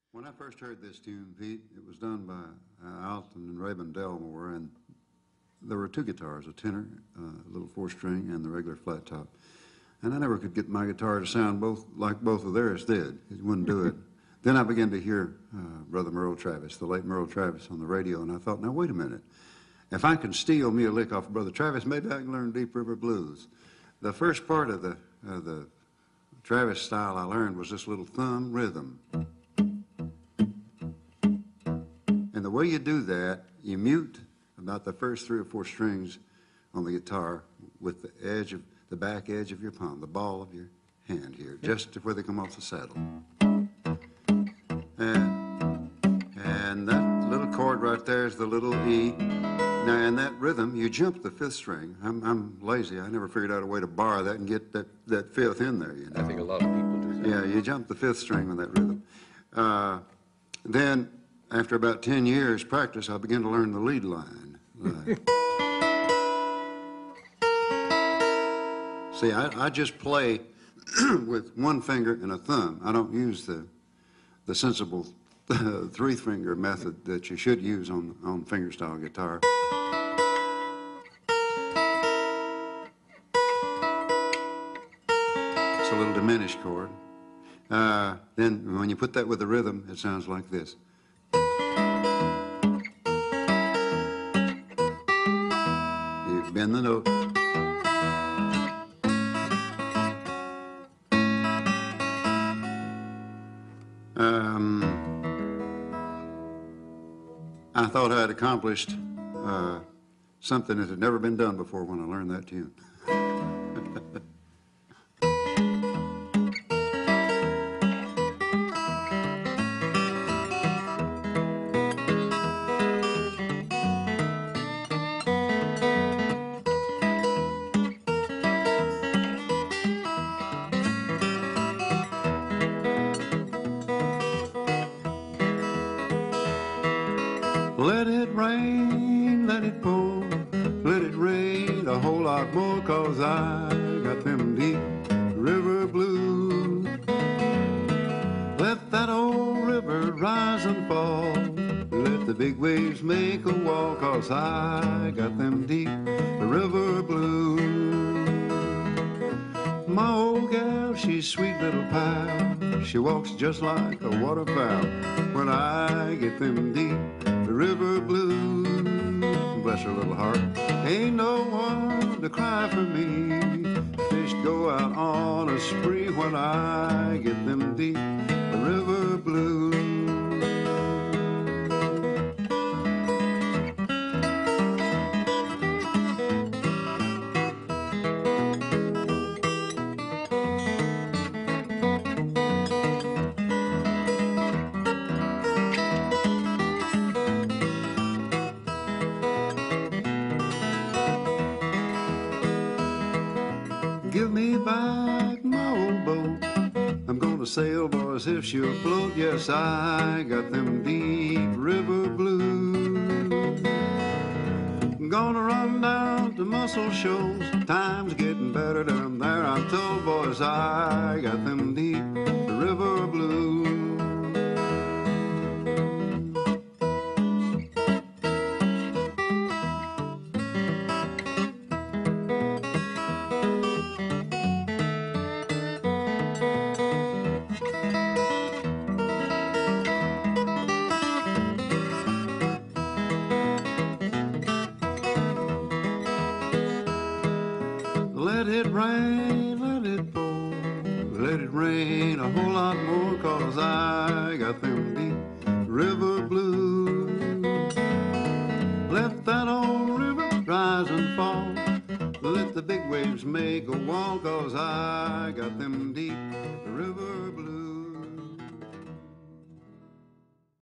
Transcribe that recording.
When I first heard this tune, Pete, it was done by Alton and Raymond Delmore, and there were two guitars, a tenor, a little four-string, and the regular flat top. And I never could get my guitar to sound like both of theirs did. It wouldn't do it. Then I began to hear Brother Merle Travis, the late Merle Travis, on the radio, and I thought, now wait a minute. If I can steal me a lick off of Brother Travis, maybe I can learn Deep River Blues. The first part of the Travis style I learned was this little thumb rhythm. And the way you do that, you mute about the first 3 or 4 strings on the guitar with the back edge of your palm, the ball of your hand here, just to where they come off the saddle. And that little chord right there is the little E. Now, in that rhythm, you jump the 5th string. I'm lazy. I never figured out a way to bar that and get that 5th in there. You know? I think a lot of people do that. Yeah, you jump the 5th string on that rhythm. Then, after about 10 years practice, I began to learn the lead line. See, I just play with one finger and a thumb. I don't use the sensible 3-finger method that you should use on fingerstyle guitar. It's a little diminished chord. Then when you put that with the rhythm, it sounds like this. You bend the note. I thought I had accomplished something that had never been done before when I learned that tune. Let it rain, let it pour, let it rain a whole lot more, 'cause I got them deep river blues. Let that old river rise and fall, let the big waves make a wall, 'cause I got them deep river blues. My old gal, she's sweet little pal, she walks just like a waterfowl. When I get them deep river blues, bless her little heart, ain't no one to cry for me. Fish go out on a spree when I get them deep river blues. Give me back my old boat, I'm gonna sail, boys, if she'll float. Yes, I got them deep river blues. I'm gonna run down to Muscle Shoals, time's getting better down there, I'm told, boys, I got them deep river blues. Let it rain, let it pour, let it rain a whole lot more, 'cause I got them deep river blues. Let that old river rise and fall, let the big waves make a wall, 'cause I got them deep river blues.